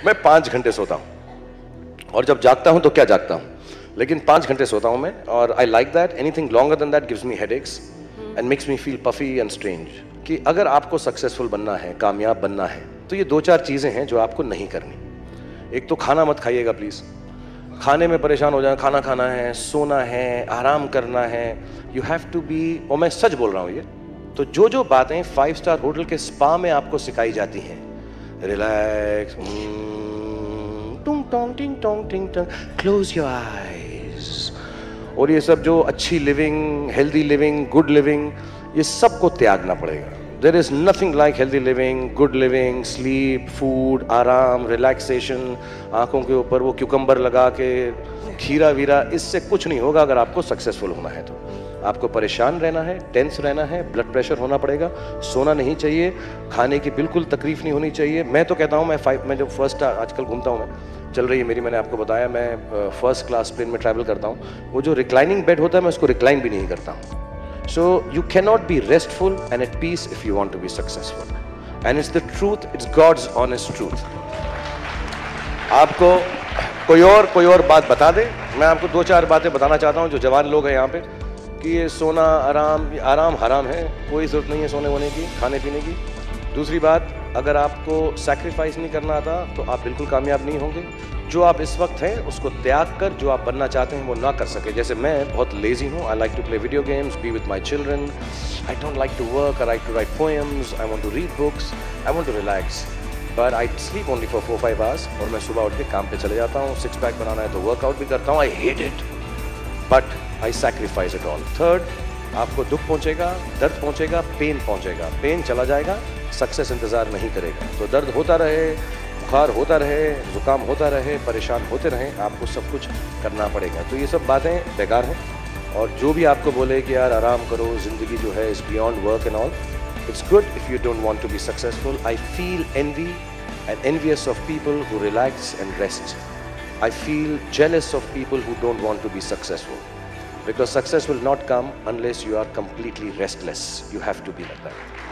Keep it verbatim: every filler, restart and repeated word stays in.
मैं पाँच घंटे सोता हूँ और जब जागता हूँ तो क्या जागता हूँ, लेकिन पाँच घंटे सोता हूँ मैं और I like that. Anything longer than that gives me headaches and makes me feel puffy and strange. कि अगर आपको सक्सेसफुल बनना है, कामयाब बनना है, तो ये दो चार चीज़ें हैं जो आपको नहीं करनी. एक तो खाना मत खाइएगा प्लीज़. खाने में परेशान हो जाए, खाना खाना है, सोना है, आराम करना है. यू हैव टू बी, और मैं सच बोल रहा हूँ ये, तो जो जो बातें फाइव स्टार होटल के स्पा में आपको सिखाई जाती हैं, रिलैक्स, टुंग टोंग टिंग टोंग टिंग टोंग, क्लोज योर आईज, और ये सब जो अच्छी living, healthy living, good living, ये सब को त्यागना पड़ेगा. There is nothing like healthy living, good living, sleep, food, आराम, रिलैक्सेशन, आंखों के ऊपर वो क्यूकम्बर लगा के खीरा वीरा, इससे कुछ नहीं होगा. अगर आपको सक्सेसफुल होना है तो आपको परेशान रहना है, टेंस रहना है, ब्लड प्रेशर होना पड़ेगा, सोना नहीं चाहिए, खाने की बिल्कुल तकलीफ नहीं होनी चाहिए. मैं तो कहता हूँ, मैं फाइव मैं जो फर्स्ट आजकल घूमता हूँ, मैं चल रही है मेरी, मैंने आपको बताया, मैं फर्स्ट क्लास प्लेन में ट्रैवल करता हूँ. वो जो रिक्लाइनिंग बेड होता है, मैं उसको रिक्लाइन भी नहीं करता हूँ. So you cannot be restful and at peace if you want to be successful. And it's the truth, it's God's honest truth. आपको कोई और कोई और बात बता दे, मैं आपको दो चार बातें बताना चाहता हूँ जो जवान लोग हैं यहाँ पे, कि ये सोना आराम, आराम हराम है, कोई ज़रूरत नहीं है सोने वोने की, खाने पीने की. दूसरी बात, अगर आपको सैक्रिफाइस नहीं करना आता तो आप बिल्कुल कामयाब नहीं होंगे. जो आप इस वक्त हैं उसको त्याग कर जो आप बनना चाहते हैं वो ना कर सके. जैसे मैं बहुत लेजी हूँ, I like to play video games, be with my children, I don't like to work, I like to write poems, I want to read books, I want to relax, but I sleep only for four five hours. और मैं सुबह उठ के काम पे चले जाता हूँ, सिक्स पैक बनाना है तो वर्कआउट भी करता हूँ. I hate it but I sacrifice it all. Third, आपको दुख पहुंचेगा, दर्द पहुंचेगा, पेन पहुंचेगा, पेन चला जाएगा, सक्सेस इंतजार नहीं करेगा. तो दर्द होता रहे, बुखार होता रहे, जुकाम होता रहे, परेशान होते रहें, आपको सब कुछ करना पड़ेगा. तो ये सब बातें बेकार हैं. और जो भी आपको बोले कि यार आराम करो, ज़िंदगी जो है is beyond work and all, it's good if you don't want to be successful. I feel envy and envious of people who relax and rest. I feel jealous of people who don't want to be successful. Because success will not come unless you are completely restless. You have to be like that.